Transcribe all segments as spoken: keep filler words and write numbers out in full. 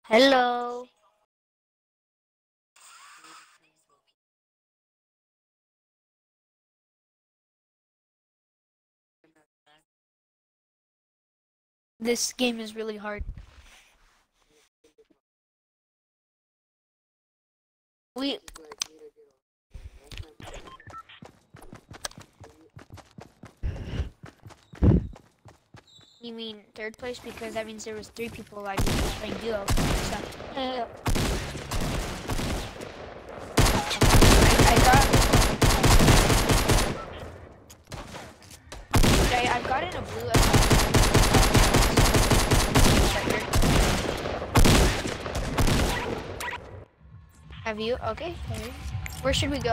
Hello. This game is really hard. We You mean third place because that means there was three people like playing duo. So, uh, I, I got I, I've gotten a blue Have you? Okay. Where should we go?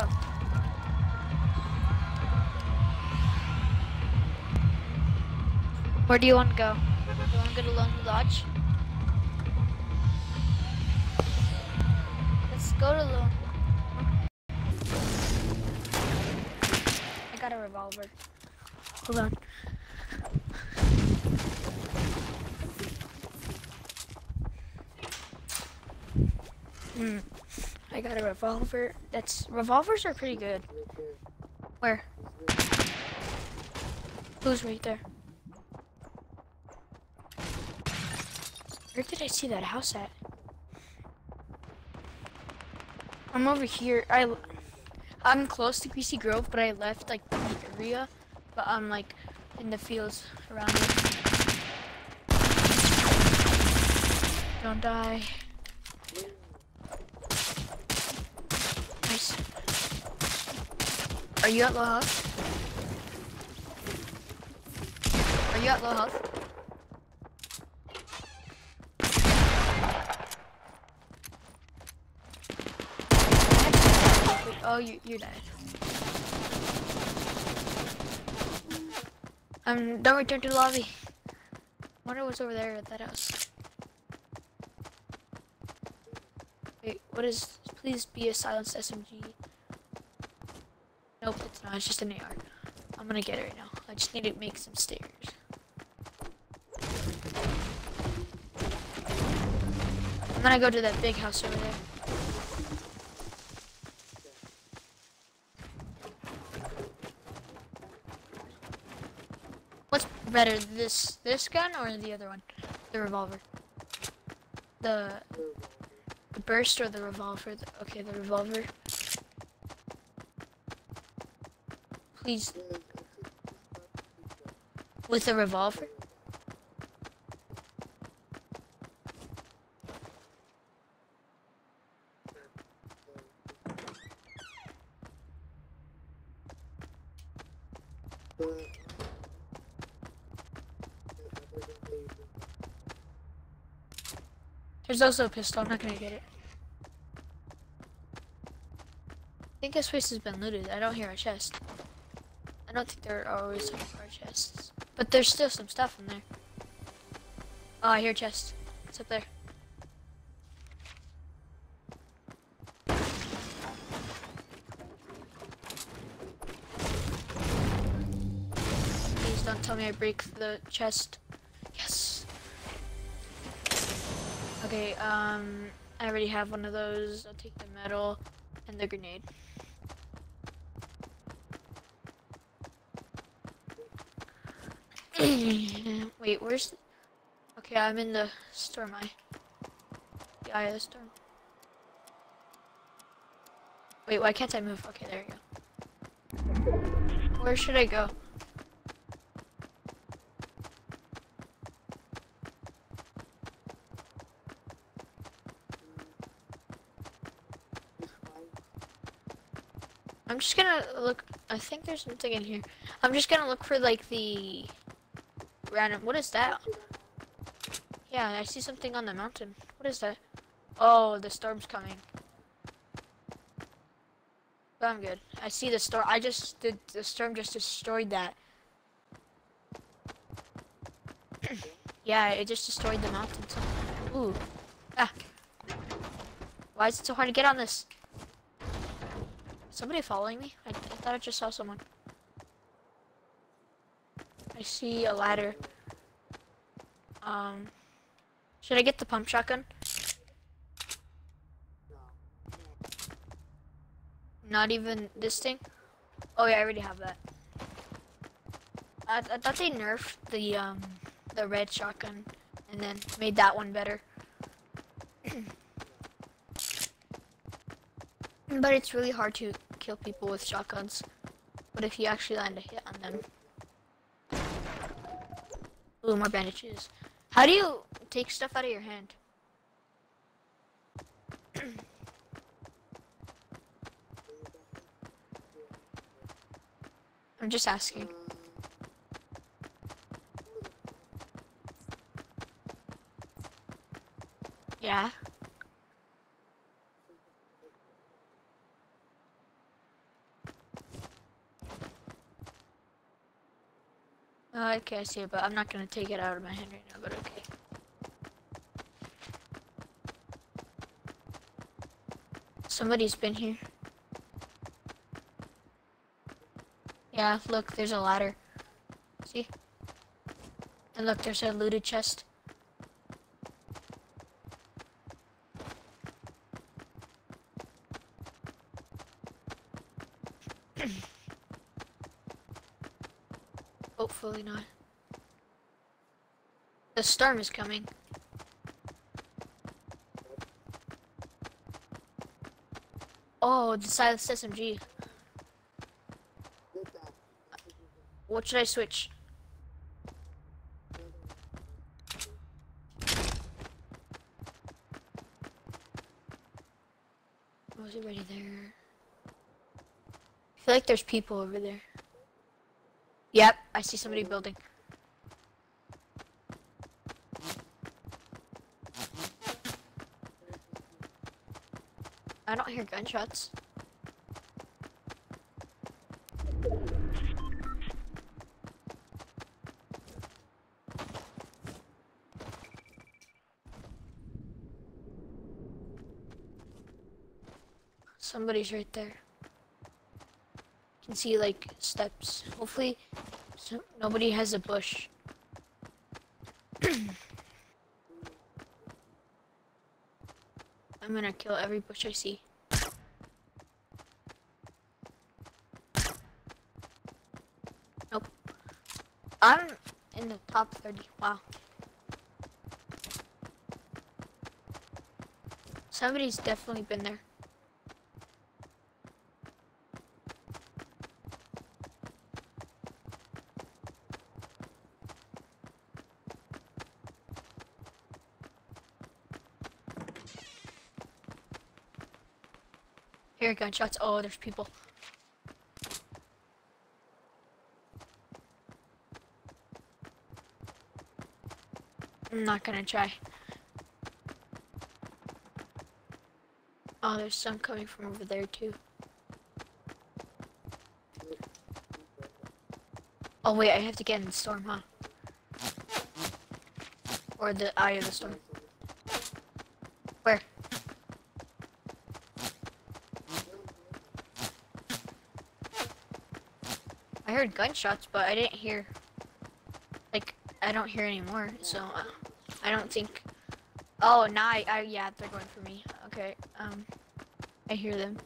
Where do you want to go? Do you want to go to Lonely Lodge? Let's go to Lonely. I got a revolver. Hold on. Hmm. I got a revolver. That's revolvers are pretty good. Where? Who's right there? Where did I see that house at? I'm over here. I, I'm close to P C Grove, but I left like the area, but I'm like in the fields around it. Don't die. Nice. Are you at low health? Are you at low health? Oh, you, you're dead. Um, don't return to the lobby. Wonder what's over there at that house. Wait, what is, please be a silenced S M G. Nope, it's not, it's just an A R. I'm gonna get it right now. I just need to make some stairs. I'm gonna go to that big house over there. What's better, this this gun or the other one? The revolver. The, the burst or the revolver? The, okay, the revolver. Please. With the revolver? There's also a pistol, I'm not gonna get it. I think this place has been looted. I don't hear a chest. I don't think there are always some more chests. But there's still some stuff in there. Oh, I hear a chest. It's up there. Please don't tell me I break the chest. Yes. Okay, um, I already have one of those. I'll take the metal and the grenade. Wait, where's... Okay, I'm in the storm eye. The eye of the storm. Wait, why can't I move? Okay, there you go. Where should I go? I'm just gonna look. I think there's something in here. I'm just gonna look for like the random. What is that? Yeah, I see something on the mountain. What is that? Oh, the storm's coming. But I'm good. I see the storm. I just did. The storm just destroyed that. Yeah, it just destroyed the mountain. Ooh. Ah. Why is it so hard to get on this? Somebody following me? I, I thought I just saw someone. I see a ladder. Um, should I get the pump shotgun? Not even this thing? Oh yeah, I already have that. I, I thought they nerfed the um the red shotgun and then made that one better. But it's really hard to kill people with shotguns. But if you actually land a hit on them. Ooh, more bandages. How do you take stuff out of your hand? I'm just asking. Yeah. Oh, okay, I see it, but I'm not gonna take it out of my hand right now, but okay. Somebody's been here. Yeah, look, there's a ladder. See? And look, there's a looted chest. Hopefully not. The storm is coming. Oh, the silenced S M G. What should I switch? Was it already there? I feel like there's people over there. Yep, I see somebody building. I don't hear gunshots. Somebody's right there. You can see like steps. Hopefully so nobody has a bush. I'm gonna kill every bush I see. Nope. I'm in the top thirty. Wow. Somebody's definitely been there. Here, gunshots. Oh, there's people. I'm not gonna try. Oh, there's some coming from over there too. Oh wait, I have to get in the storm, huh? Or the eye of the storm. Where? I heard gunshots, but I didn't hear, like, I don't hear anymore, so uh, I don't think, oh, now I, I, yeah, they're going for me. Okay, um, I hear them.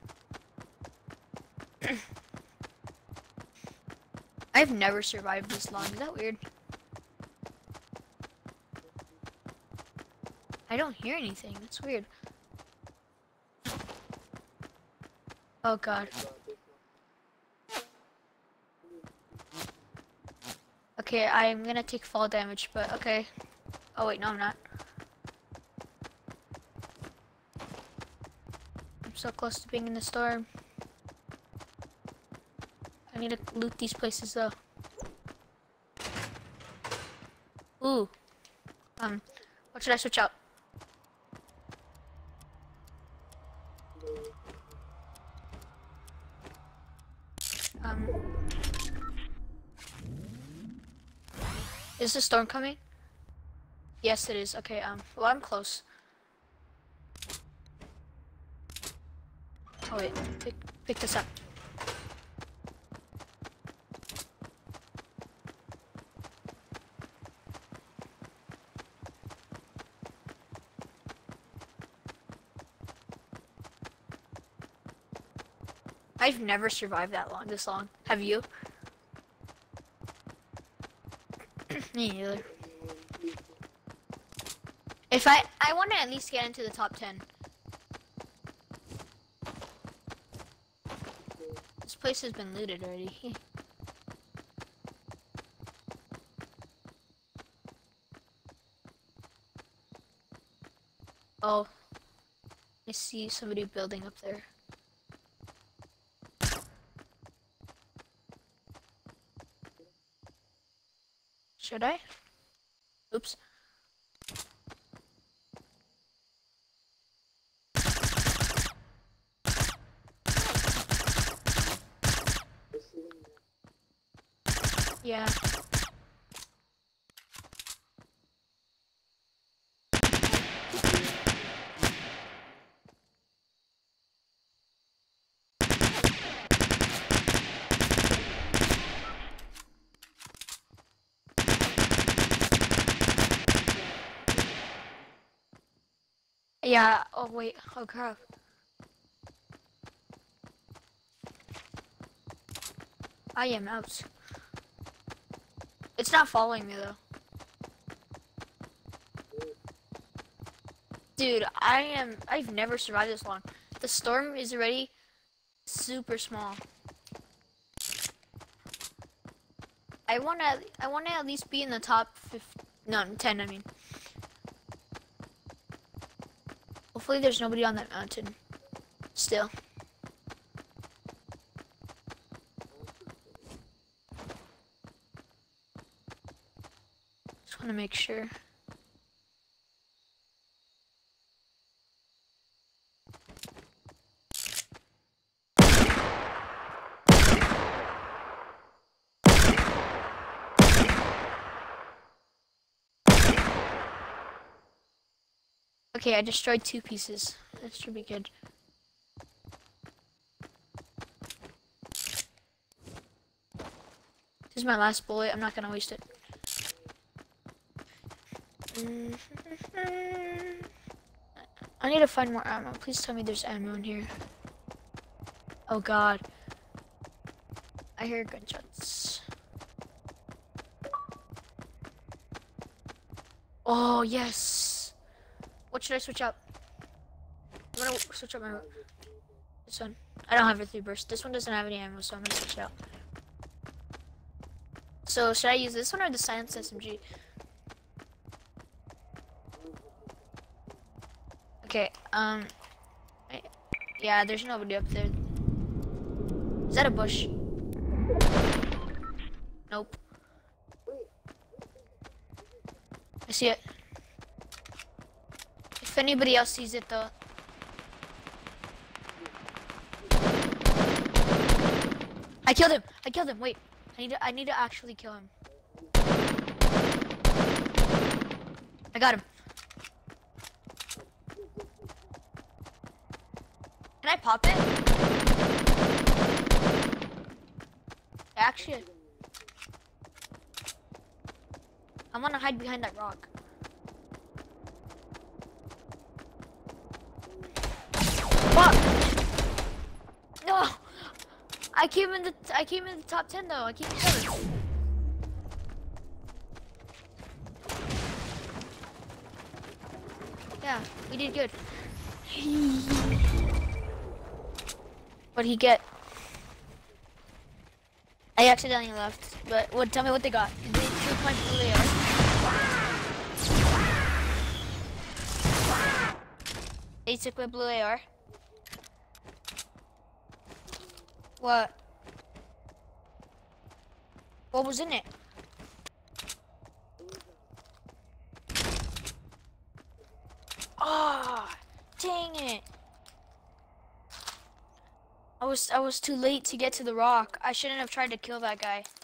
I've never survived this long, is that weird? I don't hear anything, that's weird. Oh god. Okay, I'm gonna take fall damage, but okay. Oh wait, no I'm not. I'm so close to being in the storm. I need to loot these places though. Ooh. Um, what should I switch out? Um, is the storm coming? Yes, it is. Okay, um, well, I'm close. Oh, wait, pick, pick this up. I've never survived that long, this long. Have you? Me neither. If I, I want to at least get into the top ten. This place has been looted already. Oh, I see somebody building up there. Should I? Oops. Yeah. Yeah, oh wait, oh crap. I am out. It's not following me though. Dude, I am, I've never survived this long. The storm is already super small. I wanna, I wanna at least be in the top fifteen, no, ten I mean. Hopefully there's nobody on that mountain still. Just want to make sure. Okay, I destroyed two pieces. That should be good. This is my last bullet. I'm not gonna waste it. I need to find more ammo. Please tell me there's ammo in here. Oh god. I hear gunshots. Oh yes. What should I switch out? I'm gonna switch out my this one. I don't have a three burst. This one doesn't have any ammo, so I'm gonna switch it out. So should I use this one or the silenced S M G? Okay, um I, yeah, there's nobody up there. Is that a bush? Nope. I see it. If anybody else sees it though. I killed him! I killed him! Wait. I need to I need to actually kill him. I got him. Can I pop it? Actually, I'm gonna hide behind that rock. Fuck! No! I came in the I came in the top ten though. I came in seventh. Yeah, we did good. What'd he get? I accidentally left, but what? Tell me what they got. They took my blue A R. They took my blue A R. What? What was in it? Ah, oh, dang it! I was I was too late to get to the rock. I shouldn't have tried to kill that guy.